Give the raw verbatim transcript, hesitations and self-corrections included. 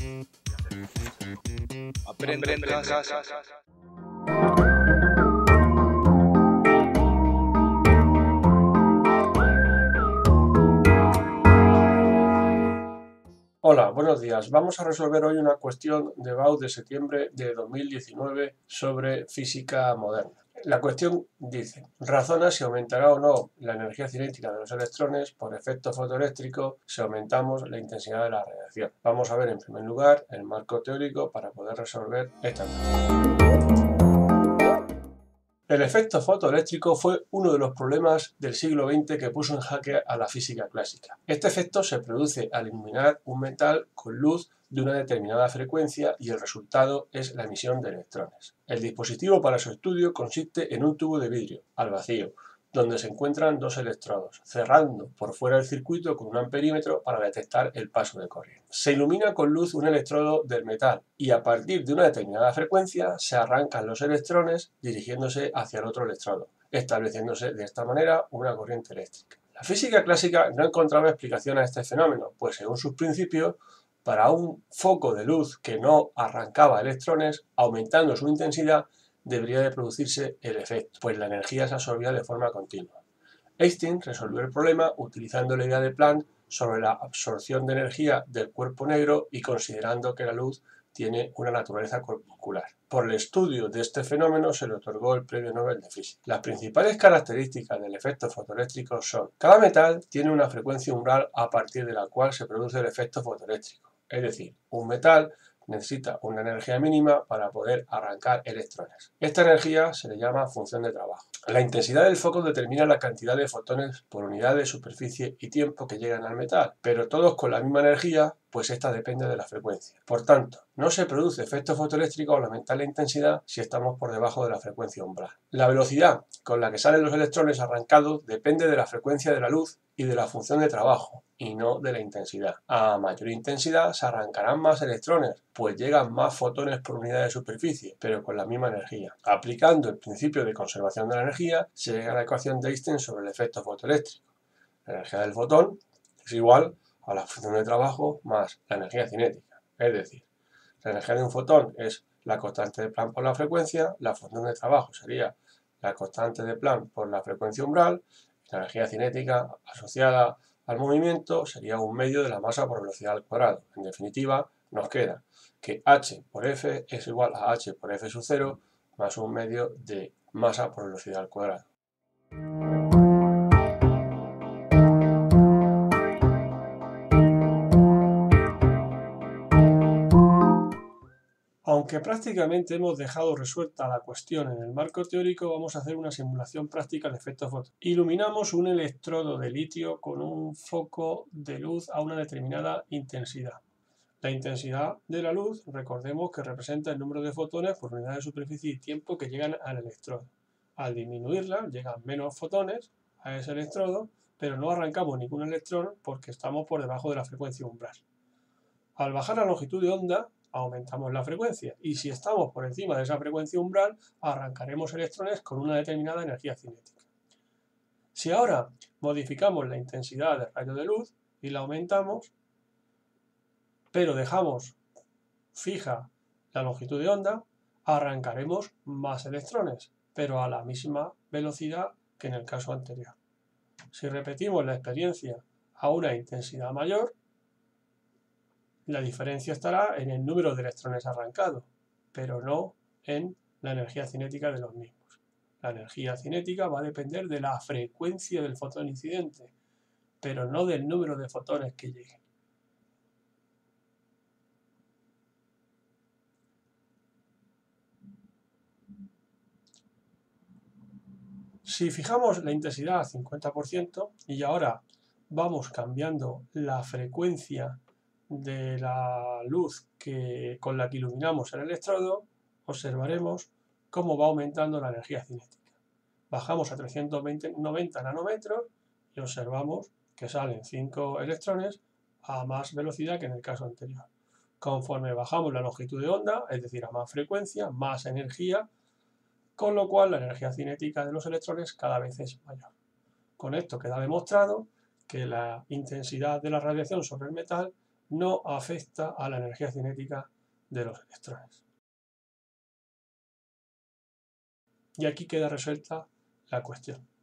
Aprende en casa. Hola, buenos días. Vamos a resolver hoy una cuestión de B A U de septiembre de dos mil diecinueve sobre física moderna. La cuestión dice, razona si aumentará o no la energía cinética de los electrones por efecto fotoeléctrico si aumentamos la intensidad de la radiación. Vamos a ver en primer lugar el marco teórico para poder resolver esta cuestión. El efecto fotoeléctrico fue uno de los problemas del siglo veinte que puso en jaque a la física clásica. Este efecto se produce al iluminar un metal con luz de una determinada frecuencia y el resultado es la emisión de electrones. El dispositivo para su estudio consiste en un tubo de vidrio, al vacío, donde se encuentran dos electrodos, cerrando por fuera el circuito con un amperímetro para detectar el paso de corriente. Se ilumina con luz un electrodo del metal y a partir de una determinada frecuencia se arrancan los electrones dirigiéndose hacia el otro electrodo, estableciéndose de esta manera una corriente eléctrica. La física clásica no encontraba explicación a este fenómeno, pues según sus principios, para un foco de luz que no arrancaba electrones, aumentando su intensidad, debería de producirse el efecto, pues la energía se absorbía de forma continua. Einstein resolvió el problema utilizando la idea de Planck sobre la absorción de energía del cuerpo negro y considerando que la luz tiene una naturaleza corpuscular. Por el estudio de este fenómeno se le otorgó el Premio Nobel de Física. Las principales características del efecto fotoeléctrico son: cada metal tiene una frecuencia umbral a partir de la cual se produce el efecto fotoeléctrico, es decir, un metal necesita una energía mínima para poder arrancar electrones. Esta energía se le llama función de trabajo. La intensidad del foco determina la cantidad de fotones por unidad de superficie y tiempo que llegan al metal, pero todos con la misma energía, pues esta depende de la frecuencia. Por tanto, no se produce efecto fotoeléctrico al aumentar la intensidad si estamos por debajo de la frecuencia umbral. La velocidad con la que salen los electrones arrancados depende de la frecuencia de la luz y de la función de trabajo, y no de la intensidad. A mayor intensidad se arrancarán más electrones, pues llegan más fotones por unidad de superficie, pero con la misma energía. Aplicando el principio de conservación de la energía, se llega a la ecuación de Einstein sobre el efecto fotoeléctrico. La energía del fotón es igual a la función de trabajo más la energía cinética. Es decir, la energía de un fotón es la constante de Planck por la frecuencia, la función de trabajo sería la constante de Planck por la frecuencia umbral, la energía cinética asociada al movimiento sería un medio de la masa por velocidad al cuadrado. En definitiva, nos queda que h por f es igual a h por f sub cero más un medio de masa por velocidad al cuadrado. Aunque prácticamente hemos dejado resuelta la cuestión en el marco teórico, vamos a hacer una simulación práctica de efecto foto. Iluminamos un electrodo de litio con un foco de luz a una determinada intensidad. La intensidad de la luz, recordemos que representa el número de fotones por unidad de superficie y tiempo que llegan al electrodo. Al disminuirla, llegan menos fotones a ese electrodo, pero no arrancamos ningún electrón porque estamos por debajo de la frecuencia umbral. Al bajar la longitud de onda, aumentamos la frecuencia, y si estamos por encima de esa frecuencia umbral, arrancaremos electrones con una determinada energía cinética. Si ahora modificamos la intensidad del rayo de luz y la aumentamos, pero dejamos fija la longitud de onda, arrancaremos más electrones, pero a la misma velocidad que en el caso anterior. Si repetimos la experiencia a una intensidad mayor, la diferencia estará en el número de electrones arrancados, pero no en la energía cinética de los mismos. La energía cinética va a depender de la frecuencia del fotón incidente, pero no del número de fotones que lleguen. Si fijamos la intensidad al cincuenta por ciento y ahora vamos cambiando la frecuencia de la luz que, con la que iluminamos el electrodo, observaremos cómo va aumentando la energía cinética. Bajamos a trescientos noventa nanómetros y observamos que salen cinco electrones a más velocidad que en el caso anterior. Conforme bajamos la longitud de onda, es decir, a más frecuencia, más energía, con lo cual la energía cinética de los electrones cada vez es mayor. Con esto queda demostrado que la intensidad de la radiación sobre el metal no afecta a la energía cinética de los electrones. Y aquí queda resuelta la cuestión.